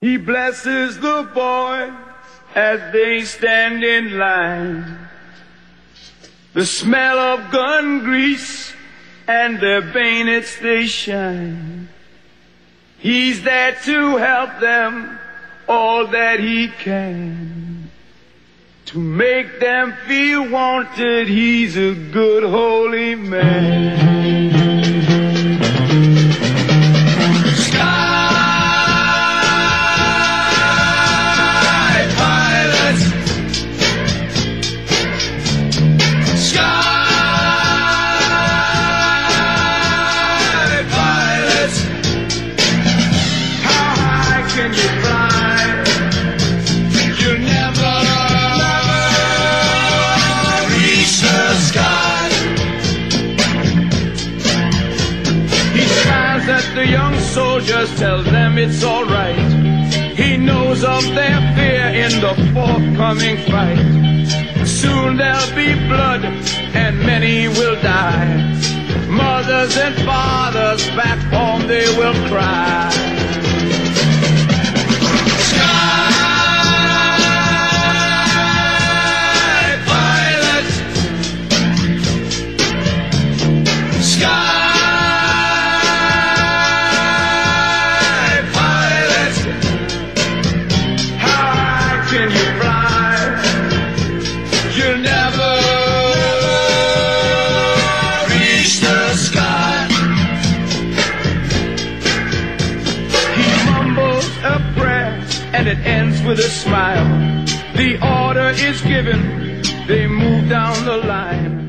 He blesses the boys as they stand in line. The smell of gun grease and their bayonets they shine. He's there to help them all that he can, to make them feel wanted. He's a good holy man. The young soldiers tells them it's all right. He knows of their fear in the forthcoming fight. Soon there'll be blood and many will die. Mothers and fathers back home they will cry. Sky pilot, sky. Can you fly? You'll never reach the sky. He mumbles a prayer and it ends with a smile. The order is given, they move down the line.